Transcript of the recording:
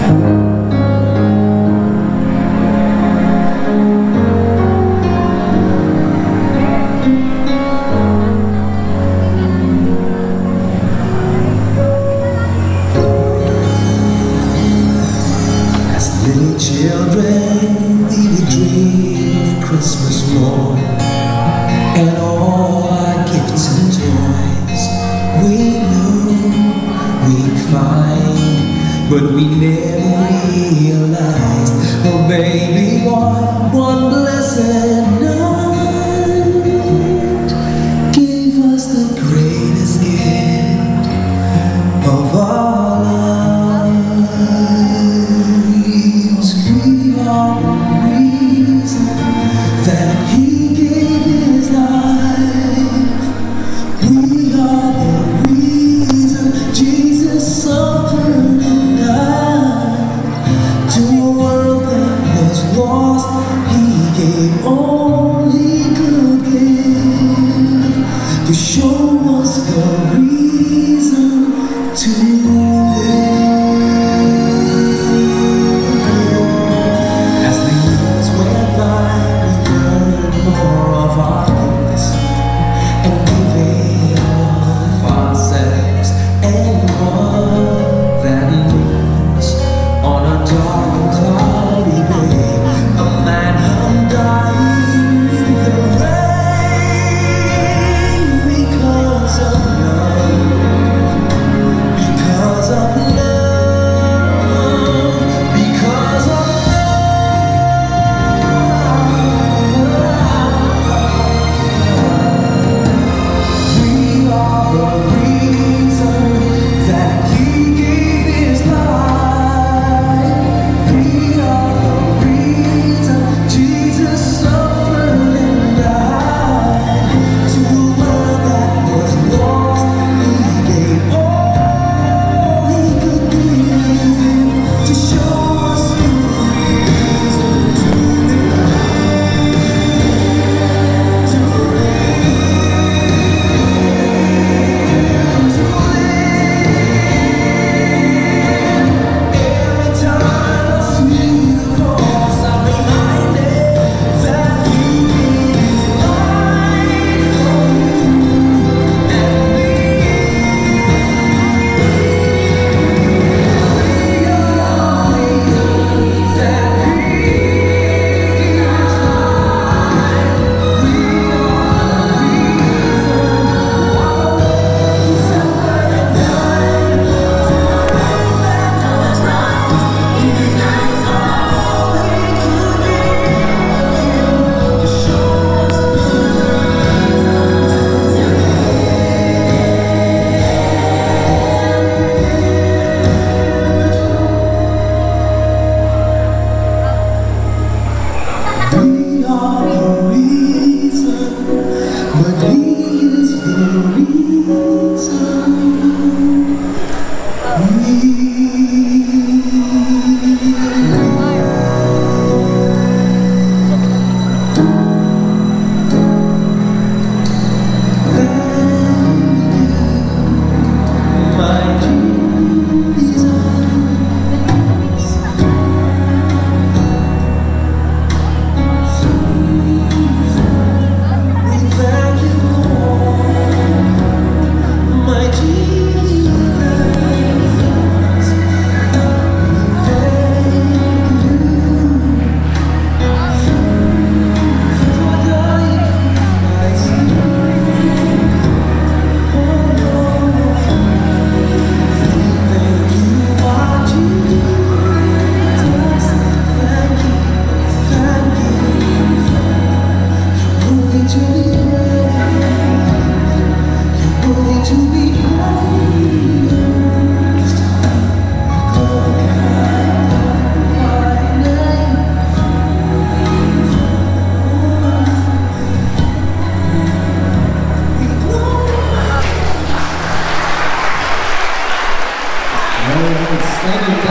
Children, we would dream of Christmas morn and all our gifts and toys we knew we'd find, but we never realized, oh baby, one blessed night gave us the greatest gift of our lives. That he gave his life. We are the reason Jesus suffered and died. To a world that was lost, he gave all he could give to show us the reason to live. Thank you.